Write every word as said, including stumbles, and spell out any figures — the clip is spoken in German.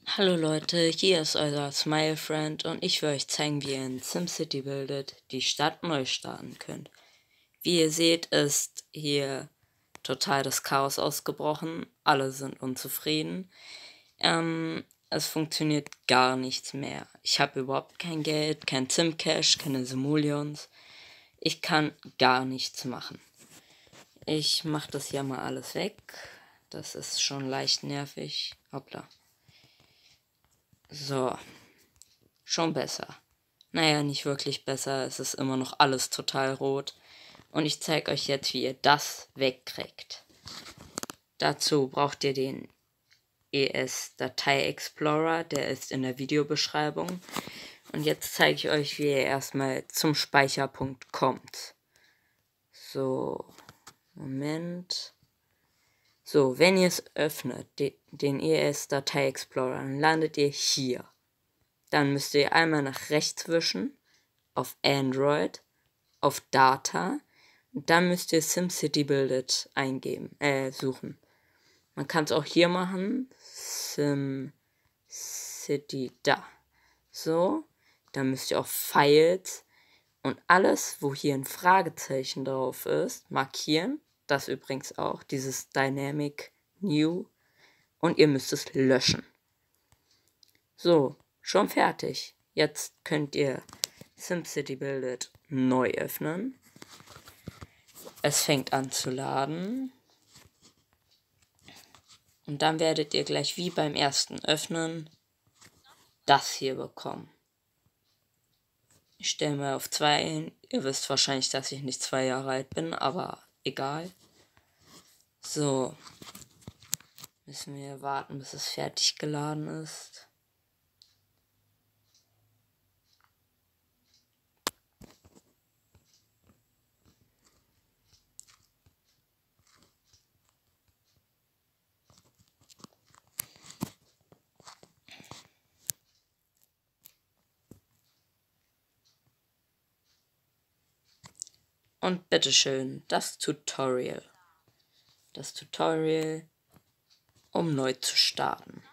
Hallo Leute, hier ist euer Smile Friend und ich will euch zeigen, wie ihr in SimCity Buildit die Stadt neu starten könnt. Wie ihr seht, ist hier total das Chaos ausgebrochen, alle sind unzufrieden. Ähm, es funktioniert gar nichts mehr. Ich habe überhaupt kein Geld, kein Simcash, keine Simoleons. Ich kann gar nichts machen. Ich mache das hier mal alles weg. Das ist schon leicht nervig. Hoppla. So, schon besser. Naja, nicht wirklich besser, es ist immer noch alles total rot. Und ich zeige euch jetzt, wie ihr das wegkriegt. Dazu braucht ihr den E S Datei Explorer, der ist in der Videobeschreibung. Und jetzt zeige ich euch, wie ihr erstmal zum Speicherpunkt kommt. So, Moment. So, wenn ihr es öffnet, den E S Datei Explorer, dann landet ihr hier. Dann müsst ihr einmal nach rechts wischen, auf Android, auf Data und dann müsst ihr SimCity Buildit eingeben, äh, suchen. Man kann es auch hier machen, SimCity, da. So, dann müsst ihr auf Files und alles, wo hier ein Fragezeichen drauf ist, markieren. Das übrigens auch, dieses Dynamic New. Und ihr müsst es löschen. So, schon fertig. Jetzt könnt ihr SimCity Buildit neu öffnen. Es fängt an zu laden. Und dann werdet ihr gleich wie beim ersten Öffnen das hier bekommen. Ich stelle mal auf zwei ein. Ihr wisst wahrscheinlich, dass ich nicht zwei Jahre alt bin, aber egal. So. Müssen wir warten, bis es fertig geladen ist. Und bitteschön, das Tutorial. Das Tutorial, um neu zu starten.